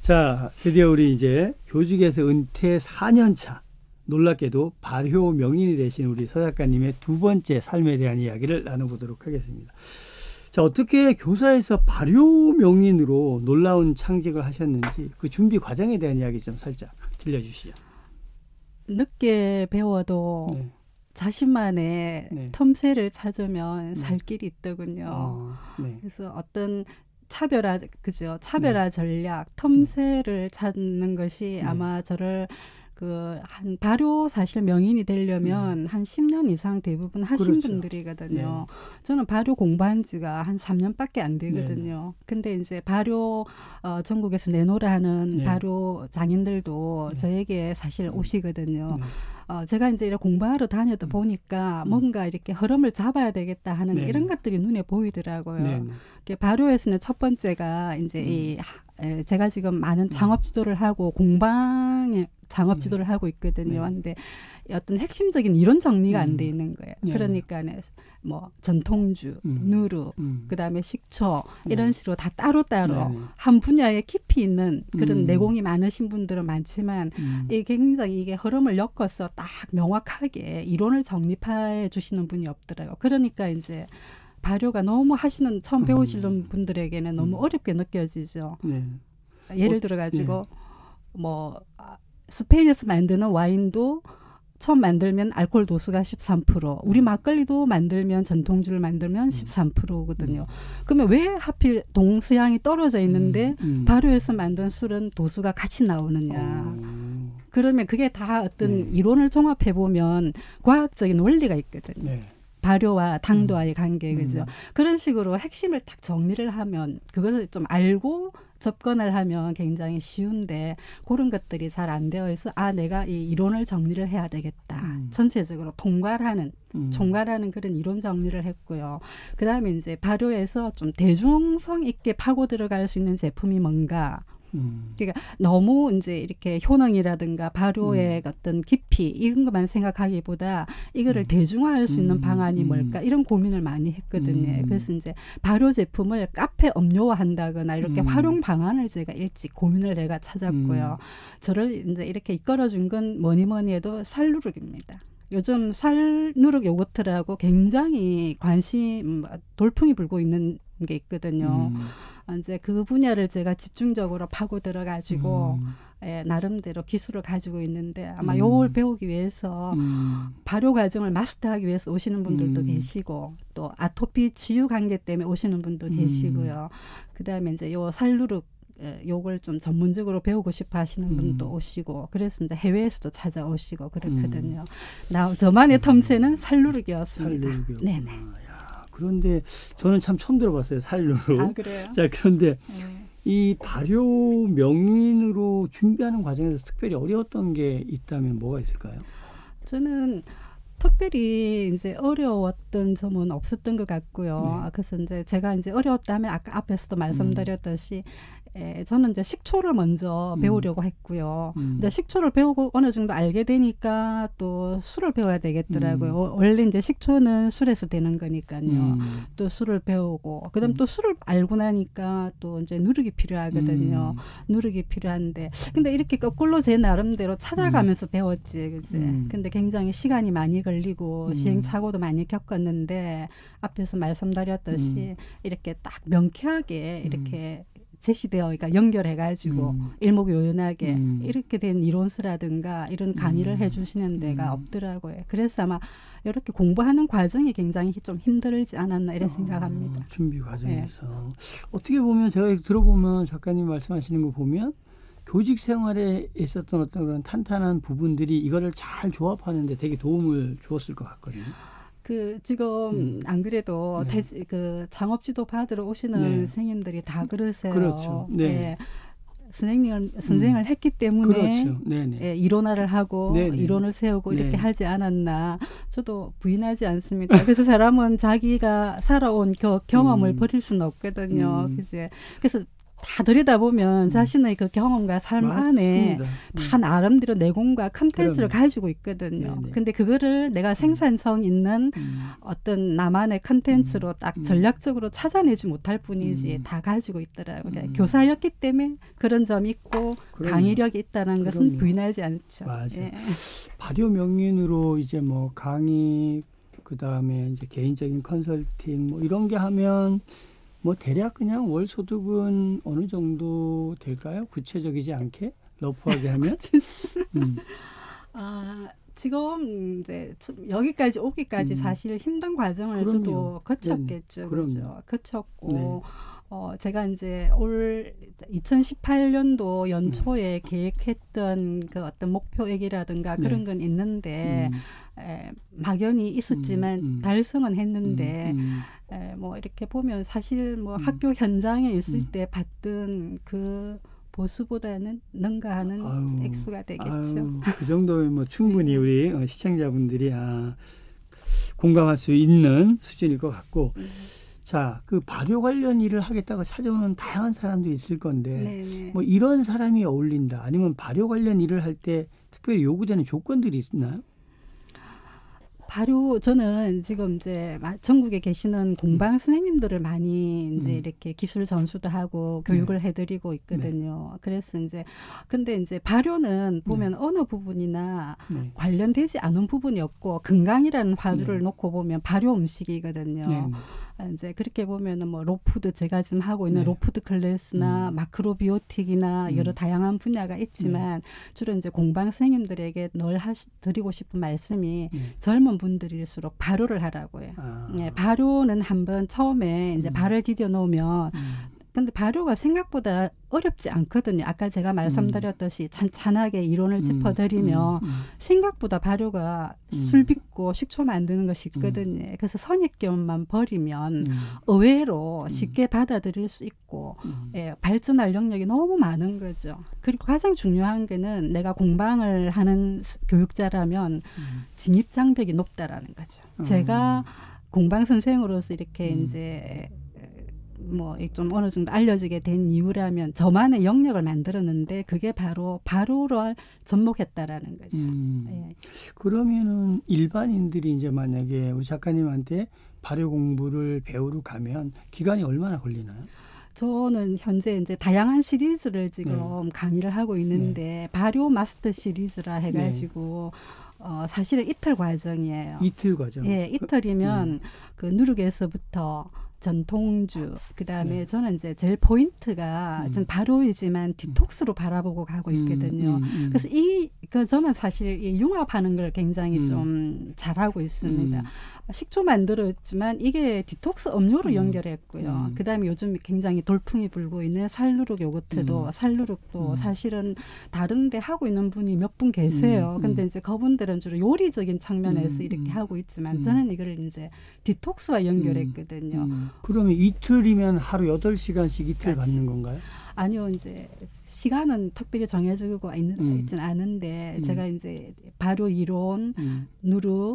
자, 드디어 우리 이제 교직에서 은퇴 4년 차, 놀랍게도 발효 명인이 되신 우리 서 작가님의 두 번째 삶에 대한 이야기를 나눠보도록 하겠습니다. 자, 어떻게 교사에서 발효 명인으로 놀라운 창직을 하셨는지 그 준비 과정에 대한 이야기 좀 살짝 들려주시죠. 늦게 배워도 네. 자신만의 네. 틈새를 찾으면 네. 살 길이 있더군요. 네. 그래서 어떤 차별화 네. 전략, 틈새를 찾는 것이 네. 아마 저를 한 발효 사실 명인이 되려면 한 10년 이상 대부분 하신 그렇죠. 분들이거든요. 네. 저는 발효 공부한 지가 한 3년밖에 안 되거든요. 네. 근데 이제 발효 전국에서 내놓으라 하는 네. 발효 장인들도 네. 저에게 사실 오시거든요. 네. 제가 이제 이렇게 공부하러 다니다 보니까 뭔가 이렇게 흐름을 잡아야 되겠다 하는 네. 이런 것들이 눈에 보이더라고요. 네. 발효에서는 첫 번째가 이제 제가 지금 많은 창업 지도를 하고 공방에 창업 지도를 하고 있거든요. 근데 어떤 핵심적인 이론 정리가 안 돼 있는 거예요. 네. 그러니까 뭐 전통주, 누루, 그다음에 식초 이런 식으로 다 따로따로 네. 한 분야에 깊이 있는 그런 내공이 많으신 분들은 많지만 굉장히 이게 흐름을 엮어서 딱 명확하게 이론을 정립해 주시는 분이 없더라고요. 그러니까 이제 발효가 너무 처음 배우시는 분들에게는 너무 어렵게 느껴지죠. 네. 예를 들어가지고 뭐 스페인에서 만드는 와인도 처음 만들면 알코올 도수가 13%, 우리 막걸리도 만들면 전통주를 만들면 13%거든요. 그러면 왜 하필 동서양이 떨어져 있는데 발효해서 만든 술은 도수가 같이 나오느냐. 그러면 그게 다 어떤 이론을 종합해 보면 과학적인 원리가 있거든요. 네. 발효와 당도와의 관계, 그죠? 그런 식으로 핵심을 딱 정리를 하면 그걸 좀 알고 접근을 하면 굉장히 쉬운데 그런 것들이 잘 안 되어 있어 내가 이 이론을 정리를 해야 되겠다. 전체적으로 총괄하는 그런 이론 정리를 했고요. 그 다음에 이제 발효에서 좀 대중성 있게 파고 들어갈 수 있는 제품이 뭔가. 그러니까 너무 이제 이렇게 효능이라든가 발효의 어떤 깊이 이런 것만 생각하기보다 이거를 대중화할 수 있는 방안이 뭘까 이런 고민을 많이 했거든요. 그래서 이제 발효 제품을 카페 음료화한다거나 이렇게 활용 방안을 제가 일찍 고민을 해가 찾았고요. 저를 이제 이렇게 이끌어준 건 뭐니 해도 살누룩입니다. 요즘 살누룩 요거트라고 굉장히 돌풍이 불고 있는 게 있거든요. 이제 그 분야를 제가 집중적으로 파고 들어가지고 나름대로 기술을 가지고 있는데 아마 요걸 배우기 위해서 발효 과정을 마스터하기 위해서 오시는 분들도 계시고 또 아토피 치유 관계 때문에 오시는 분도 계시고요. 그다음에 이제 요 살누룩 요걸 좀 전문적으로 배우고 싶어 하시는 분도 오시고 그래서 이제 해외에서도 찾아오시고 그렇거든요. 저만의 텀새는 살누룩이었습니다. 네네. 그런데 저는 참 처음 들어봤어요. 살누룩. 그래요? 자, 그런데 이 발효 명인으로 준비하는 과정에서 특별히 어려웠던 게 있다면 뭐가 있을까요? 저는 특별히 이제 어려웠던 점은 없었던 것 같고요. 그래서 이제 제가 이제 어려웠다면 아까 앞에서도 말씀드렸듯이 저는 이제 식초를 먼저 배우려고 했고요. 근데 식초를 배우고 어느 정도 알게 되니까 또 술을 배워야 되겠더라고요. 원래 이제 식초는 술에서 되는 거니까요. 또 술을 배우고, 그다음 또 술을 알고 나니까 또 이제 누룩이 필요하거든요. 누룩이 필요한데, 근데 이렇게 거꾸로 제 나름대로 찾아가면서 배웠지, 그지? 근데 굉장히 시간이 많이 걸리고 시행착오도 많이 겪었는데 앞에서 말씀드렸듯이 이렇게 딱 명쾌하게 이렇게 제시되어, 그러니까 연결해가지고 일목요연하게 이렇게 된 이론서라든가 이런 강의를 해주시는 데가 없더라고요. 그래서 아마 이렇게 공부하는 과정이 굉장히 좀 힘들지 않았나 이런 생각합니다. 준비 과정에서 어떻게 보면 제가 들어보면 작가님 말씀하시는 거 보면 교직 생활에 있었던 어떤 그런 탄탄한 부분들이 이거를 잘 조합하는데 되게 도움을 주었을 것 같거든요. 지금 안 그래도 창업지도 받으러 오시는 선생님들이 다 그러세요. 그렇죠. 네. 선생을 했기 때문에 그렇죠. 이론화를 하고 이론을 세우고 이렇게 하지 않았나. 저도 부인하지 않습니다. 그래서 사람은 자기가 살아온 경험을 버릴 수는 없거든요. 그래서 다 들여다보면 자신의 그 경험과 삶 안에 다 나름대로 내공과 컨텐츠를 가지고 있거든요. 네네. 근데 그거를 내가 생산성 있는 어떤 나만의 컨텐츠로 딱 전략적으로 찾아내지 못할 뿐이지 다 가지고 있더라고요. 교사였기 때문에 그런 점이 있고 강의력이 있다는 것은 부인하지 않죠. 맞아요. 예. 발효 명인으로 이제 뭐 강의 그다음에 이제 개인적인 컨설팅 뭐 이런 게 하면 뭐 대략 그냥 월 소득은 어느 정도 될까요? 구체적이지 않게 러프하게 하면. 지금 이제 여기까지 오기까지 사실 힘든 과정을 그럼요. 저도 거쳤겠죠. 그렇죠. 거쳤고 네. 제가 이제 올 2018년도 연초에 계획했던 그 어떤 목표액이라든가 그런 건 있는데 막연히 있었지만 달성은 했는데 뭐 이렇게 보면 사실 뭐 학교 현장에 있을 때 봤던 그 보수보다는 능가하는 액수가 되겠죠. 그 정도면 뭐 충분히 우리 시청자분들이 공감할 수 있는 수준일 것 같고 자, 그 발효 관련 일을 하겠다고 찾아오는 다양한 사람들이 있을 건데 네네. 뭐 이런 사람이 어울린다 아니면 발효 관련 일을 할 때 특별히 요구되는 조건들이 있나요? 발효 저는 지금 이제 전국에 계시는 공방 선생님들을 많이 이제 이렇게 기술 전수도 하고 교육을 해드리고 있거든요. 그래서 이제 근데 이제 발효는 보면 어느 부분이나 관련되지 않은 부분이 없고 건강이라는 화두를 놓고 보면 발효 음식이거든요. 이제 그렇게 보면은 뭐 로푸드 제가 지금 하고 있는 로푸드 클래스나 마크로비오틱이나 여러 다양한 분야가 있지만 주로 이제 공방 선생님들에게 늘 드리고 싶은 말씀이 젊은 분들일수록 발효를 하라고요. 발효는 한번 처음에 이제 발을 디뎌 놓으면 근데 발효가 생각보다 어렵지 않거든요. 아까 제가 말씀드렸듯이 찬찬하게 이론을 짚어드리면 생각보다 발효가 술 빚고 식초 만드는 것이 있거든요. 그래서 선입견만 버리면 의외로 쉽게 받아들일 수 있고 발전할 영역이 너무 많은 거죠. 그리고 가장 중요한 거는 내가 공방을 하는 교육자라면 진입장벽이 높다라는 거죠. 제가 공방 선생으로서 이렇게 이제 뭐 좀 어느 정도 알려지게 된 이유라면 저만의 영역을 만들었는데 그게 바로 발효를 접목했다라는 거죠. 그러면은 일반인들이 이제 만약에 우리 작가님한테 발효 공부를 배우러 가면 기간이 얼마나 걸리나요? 저는 현재 이제 다양한 시리즈를 지금 강의를 하고 있는데 발효 마스터 시리즈라 해가지고 사실은 이틀 과정이에요. 이틀 과정. 예, 이틀이면 그 누룩에서부터 전통주, 그다음에 저는 이제 제일 포인트가 전 발효이지만 디톡스로 바라보고 가고 있거든요. 그래서 저는 사실 이 융합하는 걸 굉장히 좀 잘하고 있습니다. 식초 만들었지만 이게 디톡스 음료로 연결했고요. 그다음에 요즘 굉장히 돌풍이 불고 있는 살누룩 요거트도 살누룩도 사실은 다른 데 하고 있는 분이 몇 분 계세요. 근데 이제 그분들은 주로 요리적인 측면에서 이렇게 하고 있지만 저는 이걸 이제 디톡스와 연결했거든요. 그러면 이틀이면 하루 8시간씩 이틀 받는 건가요? 아니요, 이제 시간은 특별히 정해지고 있지는 않은데 제가 이제 발효 이론, 누룩,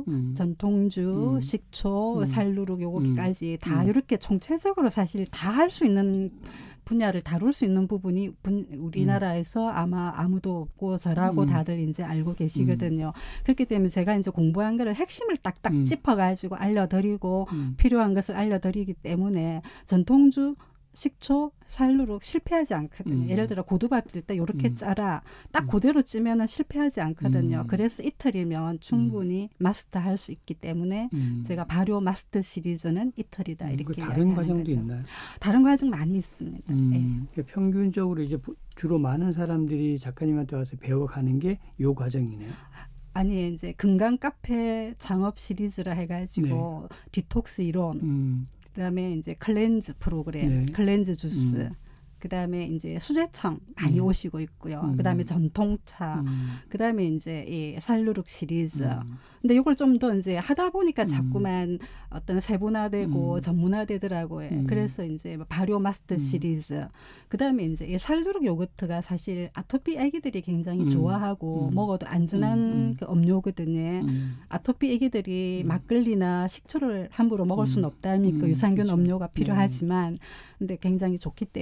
전통주, 식초, 살누룩 요거까지 다 이렇게 총체적으로 사실 다 할 수 있는 분야를 다룰 수 있는 부분이 우리나라에서 아마 아무도 없고 저라고 다들 이제 알고 계시거든요. 그렇기 때문에 제가 이제 공부한 거를 핵심을 딱딱 짚어가지고 알려드리고 필요한 것을 알려드리기 때문에 전통주, 식초, 살누룩 실패하지 않거든요. 예를 들어 고두밥 찔 때 이렇게 짜라. 딱 그대로 찌면은 실패하지 않거든요. 그래서 이틀이면 충분히 마스터할 수 있기 때문에 제가 발효 마스터 시리즈는 이틀이다 이렇게 다른 과정도 거죠. 있나요? 다른 과정 많이 있습니다. 그러니까 평균적으로 이제 주로 많은 사람들이 작가님한테 와서 배워가는 게 요 과정이네요. 아니 이제 건강 카페 창업 시리즈라 해가지고 디톡스 이론. 그다음에 이제 클렌즈 프로그램, 클렌즈 주스, 그다음에 이제 수제청 많이 오시고 있고요. 그다음에 전통차, 그다음에 이제 이 살누룩 시리즈. 근데 이걸 좀 더 이제 하다 보니까 자꾸만 어떤 세분화되고 전문화되더라고요. 그래서 이제 발효 마스터 시리즈. 그다음에 이제 이 살누룩 요거트가 사실 아토피 아기들이 굉장히 좋아하고 먹어도 안전한 그 음료거든요. 아토피 아기들이 막걸리나 식초를 함부로 먹을 수는 없다니까 유산균 음료가 필요하지만 근데 굉장히 좋기 때문에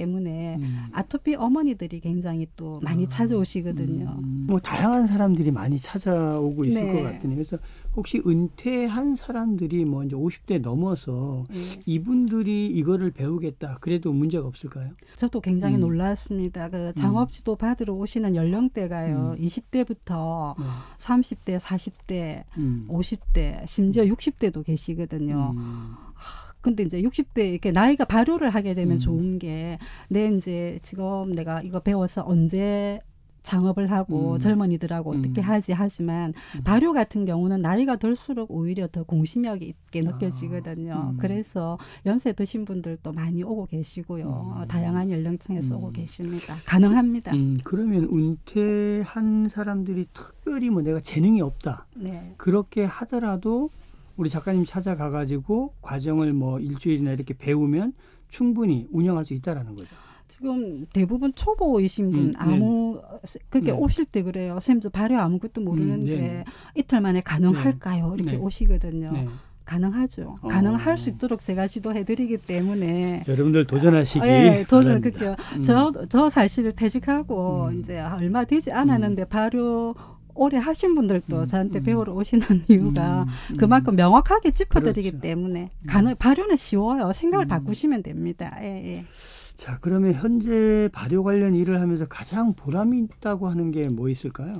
때문에 아토피 어머니들이 굉장히 또 많이 찾아오시거든요. 뭐 다양한 사람들이 많이 찾아오고 있을 네. 것 같으니 그래서 혹시 은퇴한 사람들이 뭐 이제 50대 넘어서 이분들이 이거를 배우겠다 그래도 문제가 없을까요? 저도 굉장히 놀랐습니다. 그 장업지도 받으러 오시는 연령대가요. 20대부터 30대, 40대, 50대, 심지어 60대도 계시거든요. 근데 이제 60대 이렇게 나이가 발효를 하게 되면 좋은 게 이제 지금 내가 이거 배워서 언제 창업을 하고 젊은이들하고 어떻게 하지 하지만 발효 같은 경우는 나이가 들수록 오히려 더 공신력이 있게 느껴지거든요. 그래서 연세 드신 분들도 많이 오고 계시고요. 다양한 연령층에서 오고 계십니다. 가능합니다. 그러면 은퇴한 사람들이 특별히 뭐 내가 재능이 없다. 네. 그렇게 하더라도 우리 작가님 찾아가가지고 과정을 뭐 일주일이나 이렇게 배우면 충분히 운영할 수 있다라는 거죠. 지금 대부분 초보이신 분 그렇게 오실 때 그래요. 선생님 저 발효 아무것도 모르는데 이틀 만에 가능할까요? 이렇게 오시거든요. 가능하죠. 가능할 수 있도록 제가 지도해드리기 때문에 여러분들 도전하시기 도전 바랍니다. 저 사실 퇴직하고 이제 얼마 되지 않았는데 발효 오래 하신 분들도 저한테 배우러 오시는 이유가 그만큼 명확하게 짚어드리기 그렇죠. 때문에 발효는 쉬워요. 생각을 바꾸시면 됩니다. 자, 그러면 현재 발효 관련 일을 하면서 가장 보람이 있다고 하는 게 뭐 있을까요?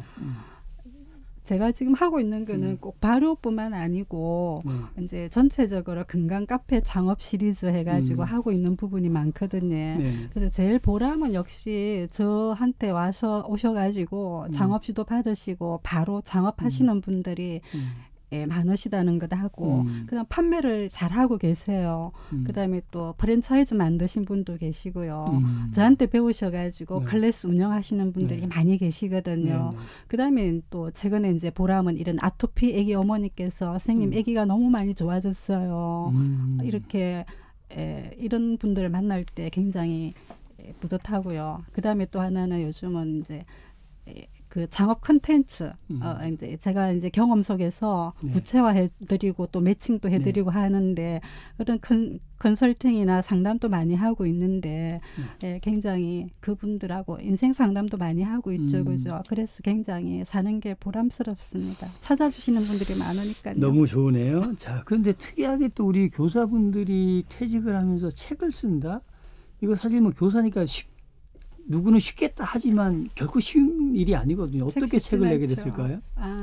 제가 지금 하고 있는 거는 꼭 발효뿐만 아니고 이제 전체적으로 건강 카페 창업 시리즈 해가지고 하고 있는 부분이 많거든요. 그래서 제일 보람은 역시 저한테 오셔가지고 창업 지도 받으시고 바로 창업하시는 분들이 많으시다는 것도 하고 그다음 판매를 잘하고 계세요. 그다음에 또 프랜차이즈 만드신 분도 계시고요. 저한테 배우셔가지고 클래스 운영하시는 분들이 많이 계시거든요. 그다음에 또 최근에 이제 보람은 이런 아토피 애기 어머니께서 선생님 애기가 너무 많이 좋아졌어요. 이렇게 이런 분들을 만날 때 굉장히 뿌듯하고요. 그다음에 또 하나는 요즘은 이제 그 창업 컨텐츠 이제 제가 이제 경험 속에서 구체화해드리고 또 매칭도 해드리고 하는데 그런 컨설팅이나 상담도 많이 하고 있는데 굉장히 그분들하고 인생 상담도 많이 하고 있죠, 그죠? 그래서 굉장히 사는 게 보람스럽습니다. 찾아주시는 분들이 많으니까요. 너무 좋으네요. 자, 그런데 특이하게 또 우리 교사분들이 퇴직을 하면서 책을 쓴다. 이거 사실 뭐 교사니까 누구는 쉽겠다 하지만 결코 쉬운 일이 아니거든요. 어떻게 책을 내게 됐을까요?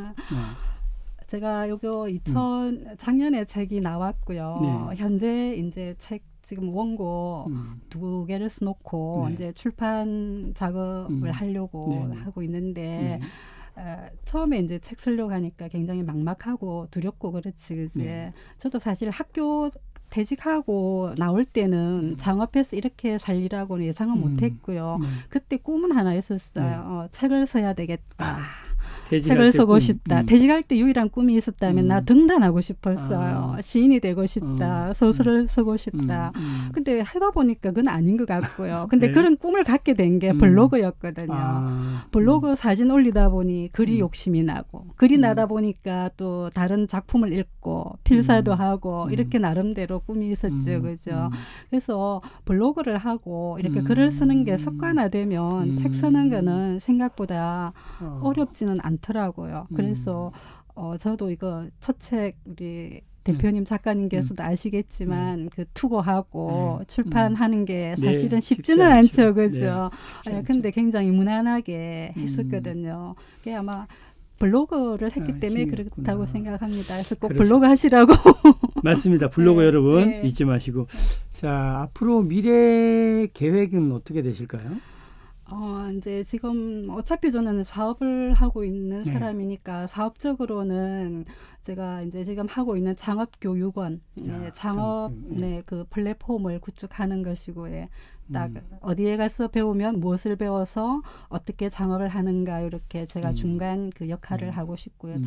제가 요거 작년에 책이 나왔고요. 현재 이제 책 지금 원고 2개를 써놓고 이제 출판 작업을 하려고 하고 있는데 처음에 이제 책 쓰려고 하니까 굉장히 막막하고 두렵고 그렇지, 그지? 저도 사실 학교 퇴직하고 나올 때는 창업해서 이렇게 살리라고는 예상은 못했고요. 그때 꿈은 하나 있었어요. 책을 써야 되겠다. 책을 쓰고 싶다. 퇴직할 때 유일한 꿈이 있었다면 나 등단하고 싶었어요. 시인이 되고 싶다. 소설을 쓰고 싶다. 근데 하다 보니까 그건 아닌 것 같고요. 근데 그런 꿈을 갖게 된 게 블로그였거든요. 블로그 사진 올리다 보니 글이 욕심이 나고 글이 나다 보니까 또 다른 작품을 읽고 필사도 하고 이렇게 나름대로 꿈이 있었죠. 그죠? 그래서 블로그를 하고 이렇게 글을 쓰는 게 습관화되면 책 쓰는 거는 생각보다 어렵지는 않더라고요. 그래서 저도 이거 첫 책 우리 대표님 작가님께서도 아시겠지만 그 투고하고 출판하는 게 사실은 쉽지는 않죠. 그죠? 근데 굉장히 무난하게 했었거든요. 그게 아마 블로그를 했기 때문에 그렇다고 생각합니다. 그래서 꼭 블로그 하시라고. 맞습니다. 블로그 여러분 잊지 마시고. 자, 앞으로 미래 계획은 어떻게 되실까요? 이제 지금 어차피 저는 사업을 하고 있는 사람이니까 사업적으로는 제가 이제 지금 하고 있는 창업교육원, 창업 그 플랫폼을 구축하는 것이고, 딱 어디에 가서 배우면 무엇을 배워서 어떻게 창업을 하는가 이렇게 제가 중간 그 역할을 하고 싶고요. 창업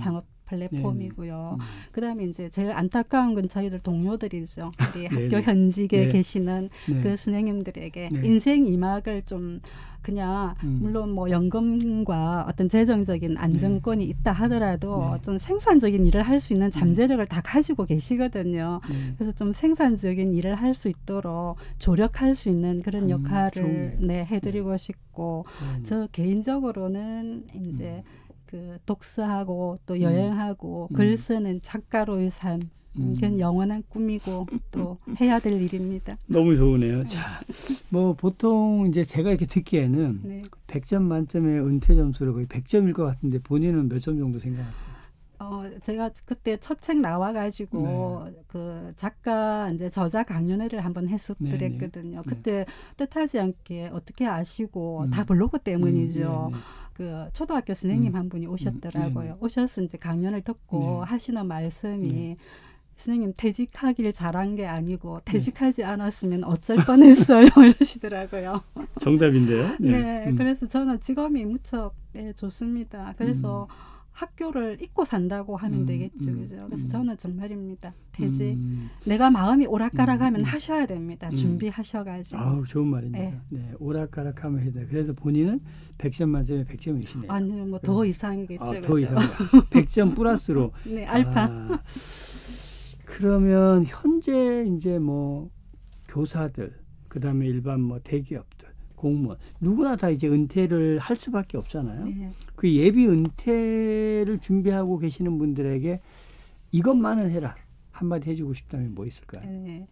플랫폼이고요. 그다음에 이제 제일 안타까운 건 저희들 동료들이죠. 우리 학교 네네. 현직에 네. 계시는 네. 그 선생님들에게 네. 인생 2막을 좀 그냥 물론 뭐 연금과 어떤 재정적인 안정권이 있다 하더라도 네. 좀 생산적인 일을 할 수 있는 잠재력을 다 가지고 계시거든요. 네. 그래서 좀 생산적인 일을 할 수 있도록 조력할 수 있는 그런 역할을 좋네요. 네, 해드리고 싶고 네. 저 개인적으로는 이제 그 독서하고 또 여행하고 글 쓰는 작가로의 삶 그건 영원한 꿈이고 또 해야 될 일입니다. 너무 좋으네요. 자, 뭐 보통 이제 제가 이렇게 듣기에는 네. 100점 만점의 은퇴 점수를 거의 100점일 것 같은데 본인은 몇 점 정도 생각하세요? 제가 그때 첫 책 나와가지고 그 작가 이제 저자 강연회를 한번 했었더랬거든요. 그때 뜻하지 않게 어떻게 아시고 다 블로그 때문이죠. 그 초등학교 선생님 한 분이 오셨더라고요. 오셔서 이제 강연을 듣고 하시는 말씀이 선생님 퇴직하길 잘한 게 아니고 퇴직하지 않았으면 어쩔 뻔했어요 이러시더라고요. 정답인데요. 네, 그래서 저는 직업이 무척 좋습니다. 그래서 학교를 잊고 산다고 하면 되겠죠. 그죠? 그래서 저는 정말입니다. 퇴직. 내가 마음이 오락가락하면 하셔야 됩니다. 준비하셔가지고. 아우, 좋은 말입니다. 네, 오락가락하면 해야 돼요. 그래서 본인은 100점 만점에 100점이시네요. 아니요, 뭐 더 이상이겠죠. 더 이상. 100점 플러스로. 네, 알파. 그러면 현재 이제 뭐 교사들, 그다음에 일반 뭐 대기업들, 공무원 누구나 다 이제 은퇴를 할 수밖에 없잖아요. 네. 그 예비 은퇴를 준비하고 계시는 분들에게 이것만은 해라 한마디 해주고 싶다면 뭐 있을까요? 네.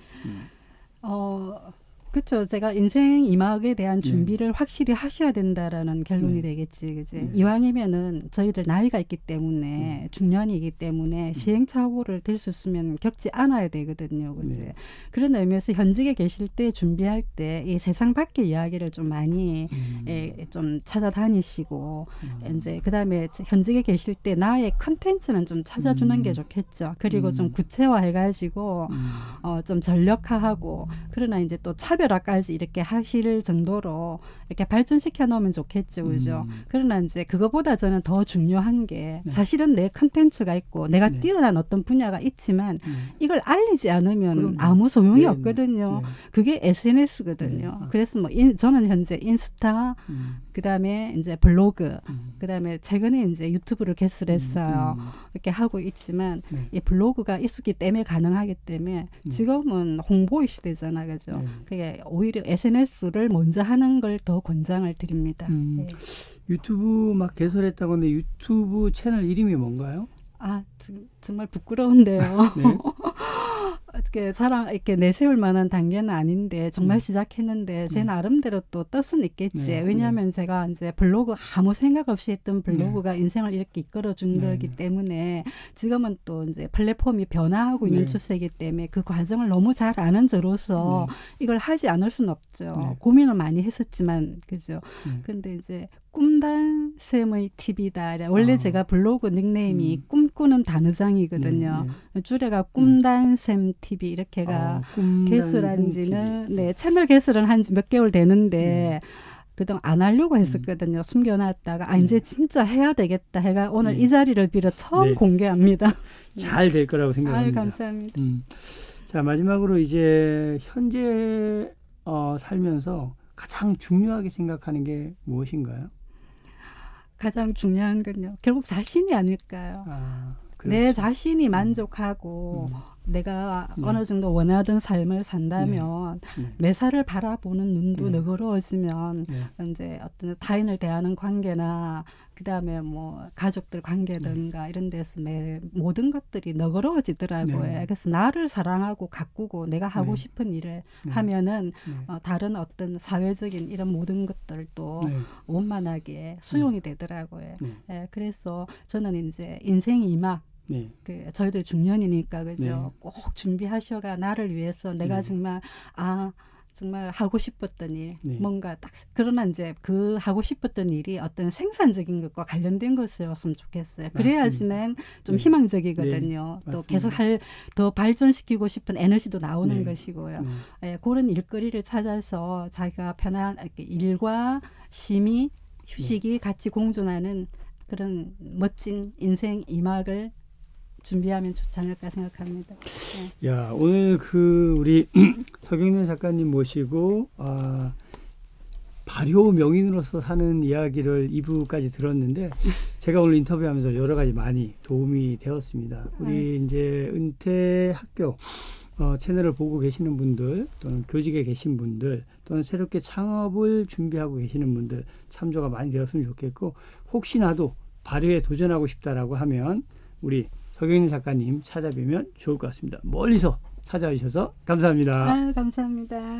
그렇죠. 제가 인생 2막에 대한 준비를 확실히 하셔야 된다라는 결론이 되겠지. 그지? 이왕이면은 저희들 나이가 있기 때문에 중년이기 때문에 시행착오를 들 수 있으면 겪지 않아야 되거든요. 그지? 그런 의미에서 현직에 계실 때 준비할 때 이 세상 밖의 이야기를 좀 많이 좀 찾아다니시고 이제 그다음에 현직에 계실 때 나의 컨텐츠는 좀 찾아주는 게 좋겠죠. 그리고 좀 구체화해가지고 좀 전력화하고 그러나 이제 또 차별화까지 이렇게 하실 정도로 이렇게 발전시켜 놓으면 좋겠죠. 그죠? 그러나 이제 그거보다 저는 더 중요한 게 사실은 내 컨텐츠가 있고 내가 뛰어난 어떤 분야가 있지만 이걸 알리지 않으면 아무 소용이 없거든요. 그게 SNS거든요. 그래서 뭐 저는 현재 인스타 그다음에 이제 블로그 그다음에 최근에 이제 유튜브를 개설했어요. 이렇게 하고 있지만 이 블로그가 있었기 때문에 가능하기 때문에 지금은 홍보의 시대잖아요. 그죠? 그게 오히려 SNS를 먼저 하는 걸 더 권장을 드립니다. 유튜브 막 개설했다고 하는데 유튜브 채널 이름이 뭔가요? 정말 부끄러운데요. 네. 어떻게 이렇게 내세울 만한 단계는 아닌데 정말 시작했는데 제 나름대로 또 뜻은 있겠지. 왜냐하면 제가 이제 블로그 아무 생각 없이 했던 블로그가 인생을 이렇게 이끌어준 거기 때문에 지금은 또 이제 플랫폼이 변화하고 있는 추세이기 때문에 그 과정을 너무 잘 아는 저로서 이걸 하지 않을 수는 없죠. 고민을 많이 했었지만 그죠. 근데 이제 꿈단 쌤의 TV다. 원래 제가 블로그 닉네임이 꿈꾸는 단어장이거든요. 줄여가 꿈단 쌤 TV 이렇게가 개설한 지는 채널 개설은 한 지 몇 개월 되는데 그동안 안 하려고 했었거든요. 숨겨놨다가 이제 진짜 해야 되겠다 해가 오늘 이 자리를 빌어 처음 공개합니다. 잘 될 거라고 생각합니다. 감사합니다. 자, 마지막으로 이제 현재 살면서 가장 중요하게 생각하는 게 무엇인가요? 가장 중요한 건요. 결국 자신이 아닐까요? 내 자신이 만족하고 내가 어느 정도 원하던 삶을 산다면 매사를 바라보는 눈도 너그러워지면 이제 어떤 타인을 대하는 관계나 그다음에 뭐 가족들 관계든가 이런 데서 모든 것들이 너그러워지더라고요. 그래서 나를 사랑하고 가꾸고 내가 하고 싶은 일을 하면은 다른 어떤 사회적인 이런 모든 것들도 원만하게 수용이 되더라고요. 그래서 저는 이제 인생 2막 저희들 중년이니까 그죠. 꼭 준비하셔가 나를 위해서 내가 정말 정말 하고 싶었던 일 뭔가 딱 그러나 이제 그 하고 싶었던 일이 어떤 생산적인 것과 관련된 것이었으면 좋겠어요. 그래야지만 좀 희망적이거든요. 또 계속 더 발전시키고 싶은 에너지도 나오는 것이고요. 그런 일거리를 찾아서 자기가 편한 일과 쉼이 휴식이 같이 공존하는 그런 멋진 인생 2막을 준비하면 좋지 않을까 생각합니다. 네. 야, 오늘 우리 서경련 작가님 모시고 발효 명인으로서 사는 이야기를 2부까지 들었는데 제가 오늘 인터뷰하면서 여러 가지 많이 도움이 되었습니다. 우리 이제 은퇴 학교 채널을 보고 계시는 분들 또는 교직에 계신 분들 또는 새롭게 창업을 준비하고 계시는 분들 참조가 많이 되었으면 좋겠고 혹시나도 발효에 도전하고 싶다라고 하면 우리 서경련 작가님 찾아뵈면 좋을 것 같습니다. 멀리서 찾아주셔서 감사합니다. 감사합니다.